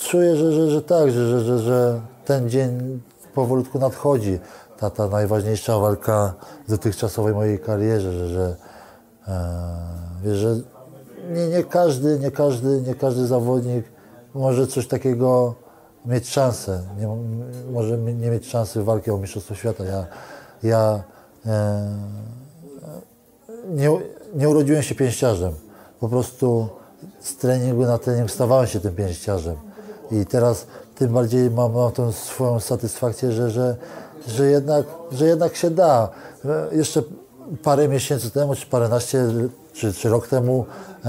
czuję, że tak, że ten dzień powolutku nadchodzi. Ta najważniejsza walka w dotychczasowej mojej karierze, wiesz, że nie każdy zawodnik może coś takiego mieć szansę. Może nie mieć szansy walki o Mistrzostwo Świata. Ja nie urodziłem się pięściarzem. Po prostu z treningu na trening stawałem się tym pięściarzem. I teraz tym bardziej mam tą swoją satysfakcję, że jednak się da. Jeszcze parę miesięcy temu, czy paręnaście, czy rok temu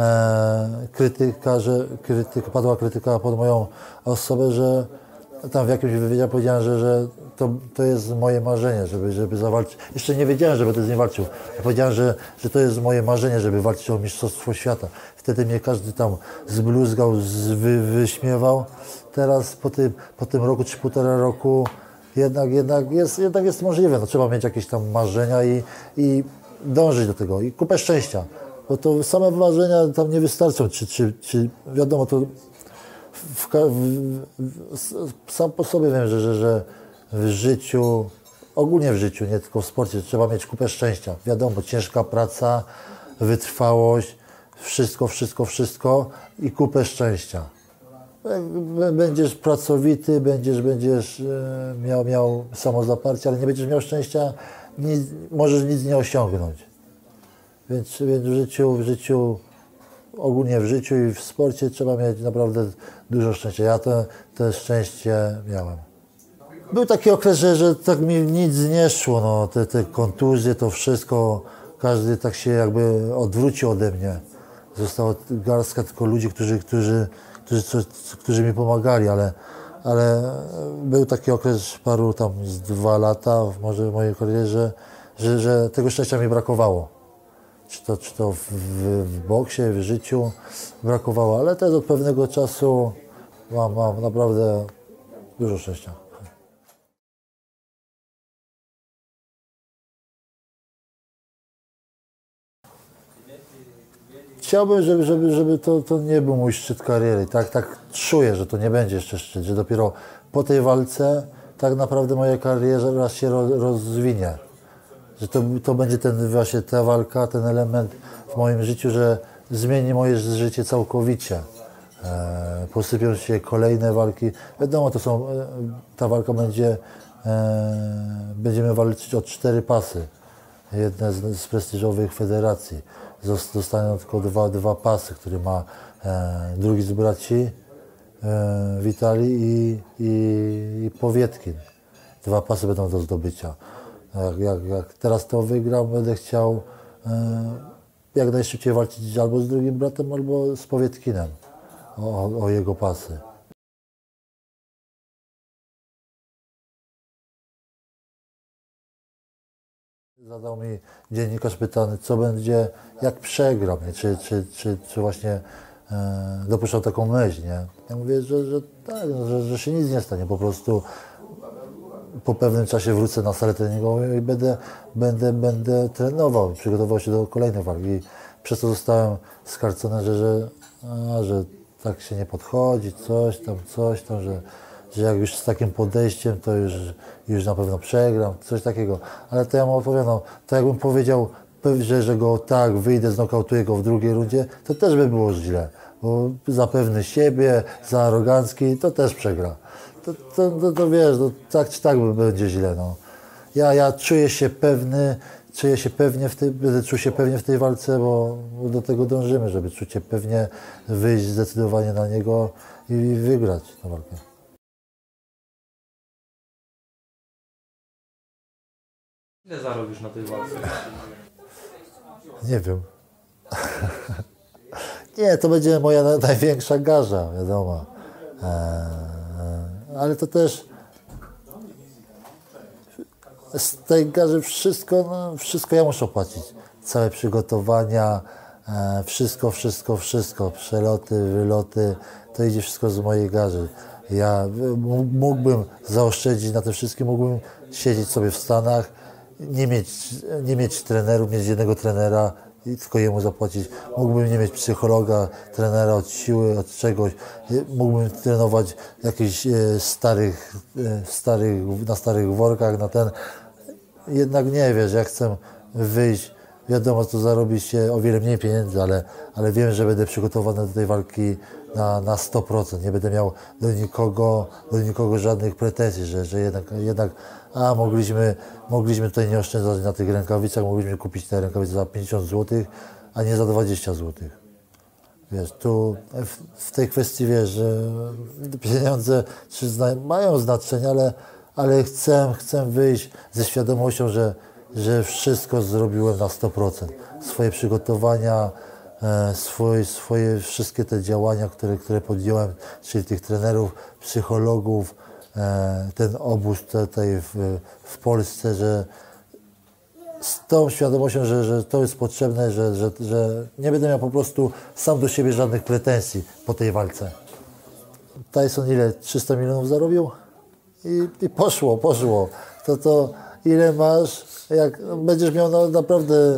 padła krytyka pod moją osobę, że tam w jakimś wywiadzie powiedziałem, że to jest moje marzenie, żeby zawalczyć. Jeszcze nie wiedziałem, że będę z nim walczył. Ja powiedziałem, że to jest moje marzenie, żeby walczyć o Mistrzostwo Świata. Wtedy mnie każdy tam zbluzgał, wyśmiewał. Teraz po tym roku czy półtora roku jednak jest możliwe. No, trzeba mieć jakieś tam marzenia i dążyć do tego. I kupę szczęścia. Bo to same marzenia tam nie wystarczą. Czy wiadomo, to sam po sobie wiem, że w życiu, ogólnie w życiu, nie tylko w sporcie, trzeba mieć kupę szczęścia. Wiadomo, ciężka praca, wytrwałość, wszystko i kupę szczęścia. Będziesz pracowity, będziesz miał samozaparcie, ale nie będziesz miał szczęścia, możesz nic nie osiągnąć. Więc w życiu, ogólnie w życiu i w sporcie trzeba mieć naprawdę dużo szczęścia. Ja to szczęście miałem. Był taki okres, że tak mi nic nie szło, no, te kontuzje, to wszystko, każdy tak się jakby odwrócił ode mnie. Została garstka tylko ludzi, którzy mi pomagali, ale był taki okres paru tam z 2 lata może w mojej karierze, że tego szczęścia mi brakowało. Czy to w boksie, w życiu brakowało, ale też od pewnego czasu mam naprawdę dużo szczęścia. Chciałbym, żeby to nie był mój szczyt kariery. Tak czuję, że to nie będzie jeszcze szczyt, że dopiero po tej walce tak naprawdę moja kariera się rozwinie. Że to będzie właśnie ta walka, ten element w moim życiu, że zmieni moje życie całkowicie. Posypią się kolejne walki. Wiadomo, ta walka będziemy walczyć o 4 pasy. Jedne z prestiżowych federacji. Zostaną tylko dwa pasy, które ma drugi z braci Witalij i Powietkin. 2 pasy będą do zdobycia. Jak teraz to wygram, będę chciał jak najszybciej walczyć albo z drugim bratem, albo z Powietkinem o jego pasy. Zadał mi dziennikarz pytany, co będzie, jak przegram, nie? Czy właśnie dopuszczał taką myśl, nie? Ja mówię, że tak, że się nic nie stanie, po prostu po pewnym czasie wrócę na salę treningową i będę trenował, przygotował się do kolejnej walki. I przez to zostałem skarcony, że tak się nie podchodzi, coś tam, że jak już z takim podejściem, to już na pewno przegram, coś takiego. Ale to ja mu odpowiadam, no, to jakbym powiedział, że go tak wyjdę, znokautuję go w drugiej rundzie, to też by było źle. Bo za pewny siebie, za arogancki, to też przegra. To wiesz, tak czy tak będzie źle. No. Ja czuję się pewny, będę czuł się pewnie w tej walce, bo do tego dążymy, żeby czuć się pewnie, wyjść zdecydowanie na niego i wygrać tę walkę. Ile zarobisz na tej walce? Nie wiem. Nie, to będzie moja największa garza, wiadomo. Ale to też z tej garzy wszystko ja muszę opłacić. Całe przygotowania, wszystko. Przeloty, wyloty, to idzie wszystko z mojej garzy. Ja mógłbym zaoszczędzić na tym wszystkim, mógłbym siedzieć sobie w Stanach, nie mieć trenerów, mieć jednego trenera, i tylko jemu zapłacić. Mógłbym nie mieć psychologa, trenera od siły, od czegoś. Mógłbym trenować jakichś na starych workach, na ten. Jednak nie, wiesz, ja chcę wyjść, wiadomo, to zarobi się o wiele mniej pieniędzy, ale wiem, że będę przygotowany do tej walki na 100%. Nie będę miał do nikogo żadnych pretensji, że jednak mogliśmy tutaj nie oszczędzać na tych rękawicach, mogliśmy kupić te rękawice za 50 zł, a nie za 20 zł. Wiesz, tu w tej kwestii, wiesz, że pieniądze mają znaczenie, ale chcę wyjść ze świadomością, że wszystko zrobiłem na 100%. Swoje przygotowania, swoje wszystkie te działania, które podjąłem, czyli tych trenerów, psychologów, ten obóz tutaj w Polsce, że z tą świadomością, że to jest potrzebne, że nie będę miał po prostu sam do siebie żadnych pretensji po tej walce. Tyson ile? 300 milionów zarobił? I poszło. To ile masz, jak będziesz miał naprawdę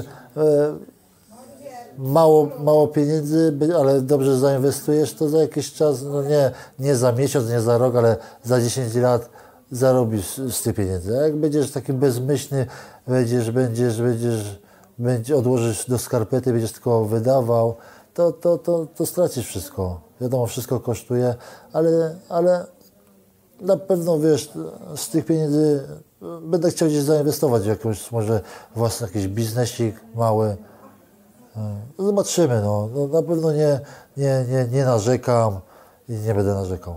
mało pieniędzy, ale dobrze zainwestujesz, to za jakiś czas, no nie za miesiąc, nie za rok, ale za 10 lat zarobisz z tych pieniędzy. A jak będziesz taki bezmyślny, odłożysz do skarpety, będziesz tylko wydawał, to stracisz wszystko. Wiadomo, wszystko kosztuje, ale na pewno, wiesz, z tych pieniędzy będę chciał gdzieś zainwestować w jakąś, może własny jakiś biznesik mały. Zobaczymy, no na pewno nie narzekam i nie będę narzekał.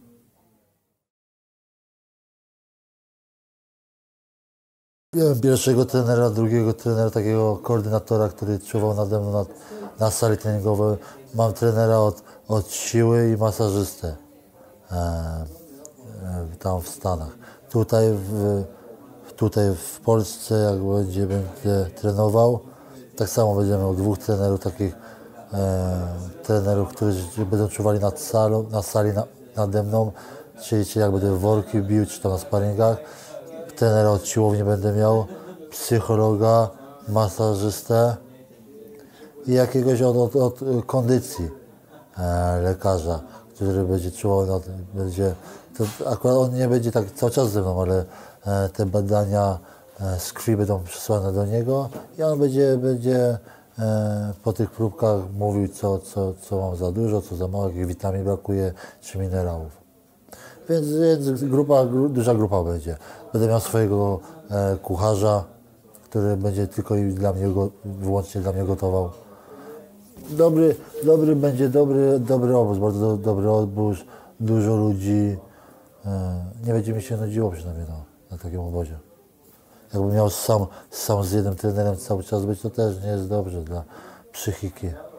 Miałem pierwszego trenera, drugiego trenera, takiego koordynatora, który czuwał nade mną na sali treningowej. Mam trenera od siły i masażystę tam w Stanach. Tutaj w Polsce, jak będę trenował, tak samo będziemy miał dwóch trenerów, takich trenerów, którzy będą czuwali na sali nade mną, czyli jak będę worki bił, czy tam na sparingach. Trenera od siłowni będę miał, psychologa, masażystę i jakiegoś od kondycji lekarza, który będzie czuwał, to akurat on nie będzie tak cały czas ze mną, ale te badania z krwi będą przesłane do niego i on będzie po tych próbkach mówił, co mam za dużo, co za mało, jakich witamin brakuje, czy minerałów. Więc duża grupa będzie. Będę miał swojego kucharza, który będzie tylko i wyłącznie dla mnie gotował. Będzie dobry obóz, bardzo dobry obóz, dużo ludzi. Nie będzie mi się nudziło przynajmniej na takim obozie. Jakbym miał sam z jednym trenerem cały czas być, to też nie jest dobrze dla psychiki.